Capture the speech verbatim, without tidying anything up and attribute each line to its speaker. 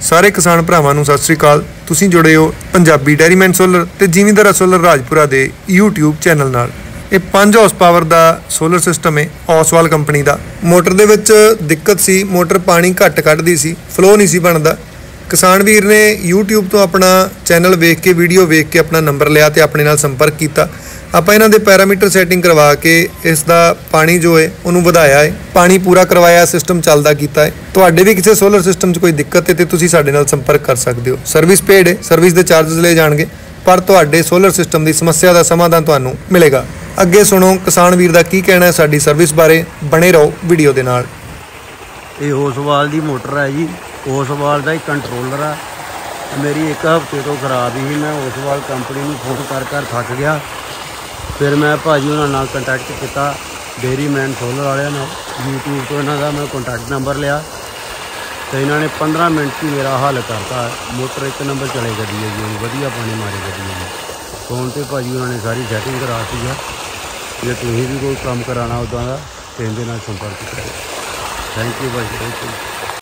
Speaker 1: ਸਾਰੇ ਕਿਸਾਨ ਭਰਾਵਾਂ ਨੂੰ ਸਤਿ ਸ੍ਰੀ ਅਕਾਲ। ਤੁਸੀਂ ਜੁੜੇ ਹੋ ਪੰਜਾਬੀ ਡੈਰੀਮੈਨ ਸੋਲਰ ਤੇ ਜ਼ਿਮੀਂਦਾਰ ਸੋਲਰ ਰਾਜਪੁਰਾ ਦੇ YouTube ਚੈਨਲ ਨਾਲ। ਇਹ ਪੰਜ ਹਾਰਸ ਪਾਵਰ ਦਾ ਸੋਲਰ ਸਿਸਟਮ ਹੈ ਓਸਵਾਲ ਕੰਪਨੀ ਦਾ। ਮੋਟਰ ਦੇ ਵਿੱਚ ਦਿੱਕਤ ਸੀ, ਮੋਟਰ ਪਾਣੀ ਘੱਟ ਕੱਢਦੀ ਸੀ, ਫਲੋ ਨਹੀਂ ਸੀ ਬਣਦਾ। ਕਿਸਾਨ ਵੀਰ ਨੇ YouTube ਤੋਂ ਆਪਣਾ ਚੈਨਲ ਵੇਖ ਕੇ ਵੀਡੀਓ ਵੇਖ ਕੇ ਆਪਣਾ ਨੰਬਰ ਲਿਆ ਤੇ ਆਪਣੇ ਨਾਲ ਸੰਪਰਕ ਕੀਤਾ। ਆਪਾਂ ਇਹਨਾਂ ਦੇ ਪੈਰਾਮੀਟਰ ਸੈਟਿੰਗ ਕਰਵਾ ਕੇ ਇਸ ਦਾ ਪਾਣੀ ਜੋ ਹੈ ਉਹਨੂੰ ਵਧਾਇਆ ਹੈ, ਪਾਣੀ ਪੂਰਾ ਕਰਵਾਇਆ, ਸਿਸਟਮ ਚੱਲਦਾ ਕੀਤਾ ਹੈ। ਤੁਹਾਡੇ ਵੀ ਕਿਸੇ ਸੋਲਰ ਸਿਸਟਮ 'ਚ ਕੋਈ ਦਿੱਕਤ ਹੈ ਤੇ ਤੁਸੀਂ ਸਾਡੇ ਨਾਲ ਸੰਪਰਕ ਕਰ ਸਕਦੇ ਹੋ। ਸਰਵਿਸ ਪੇਡ ਹੈ, ਸਰਵਿਸ ਦੇ ਚਾਰजेस ਲਏ ਜਾਣਗੇ, ਪਰ ਤੁਹਾਡੇ ਸੋਲਰ ਸਿਸਟਮ ਦੀ ਸਮੱਸਿਆ ਦਾ ਸਮਾਧਾਨ ਤੁਹਾਨੂੰ ਮਿਲੇਗਾ। ਅੱਗੇ ਸੁਣੋ ਕਿਸਾਨ ਵੀਰ ਦਾ ਕੀ ਕਹਿਣਾ ਹੈ ਸਾਡੀ ਸਰਵਿਸ ਬਾਰੇ। ਬਣੇ ਰਹੋ ਵੀਡੀਓ ਦੇ ਨਾਲ।
Speaker 2: ਇਹ ਓਸਵਾਲ ਦੀ ਮੋਟਰ ਹੈ ਜੀ, ਓਸਵਾਲ ਦਾ ਹੀ ਕੰਟਰੋਲਰ ਆ। ਮੇਰੀ ਇੱਕ ਹਫ਼ਤੇ ਤੋਂ ਖਰਾਬ ਹੀ। ਮੈਂ ਓਸਵਾਲ ਕੰਪਨੀ ਨੂੰ ਫੋਨ ਕਰ ਕਰ ਥੱਕ ਗਿਆ। ਫਿਰ ਮੈਂ ਭਾਜੀ ਉਹਨਾਂ ਨਾਲ ਕੰਟੈਕਟ ਕੀਤਾ, ਡੇਅਰੀਮੈਨ ਸੋਲਰ ਵਾਲਿਆਂ ਨਾਲ। YouTube ਤੋਂ ਇਹਨਾਂ ਦਾ ਮੈਂ ਕੰਟੈਕਟ ਨੰਬਰ ਲਿਆ ਅਤੇ ਇਹਨਾਂ ਨੇ ਪੰਦਰਾਂ ਮਿੰਟ 'ਚ ਮੇਰਾ ਹੱਲ ਕਰਤਾ। ਮੋਟਰ ਇੱਕ ਨੰਬਰ ਚਲੇ ਗੱਡੀ ਹੈ ਜੀ, ਵਧੀਆ ਪਾਣੀ ਮਾਰੇ ਗੱਡੀ ਹੈ ਜੀ। ਫੋਨ 'ਤੇ ਭਾਜੀ ਉਹਨਾਂ ਨੇ ਸਾਰੀ ਸੈਟਿੰਗ ਕਰਾ ਦਿੱਤੀ ਆ। ਜੇ ਤੁਸੀਂ ਵੀ ਕੋਈ ਕੰਮ ਕਰਾਉਣਾ ਉੱਦਾਂ ਦਾ ਤਾਂ ਇਹਦੇ ਨਾਲ ਸੰਪਰਕ ਕਰੋ। ਥੈਂਕ ਯੂ ਭਾਜੀ।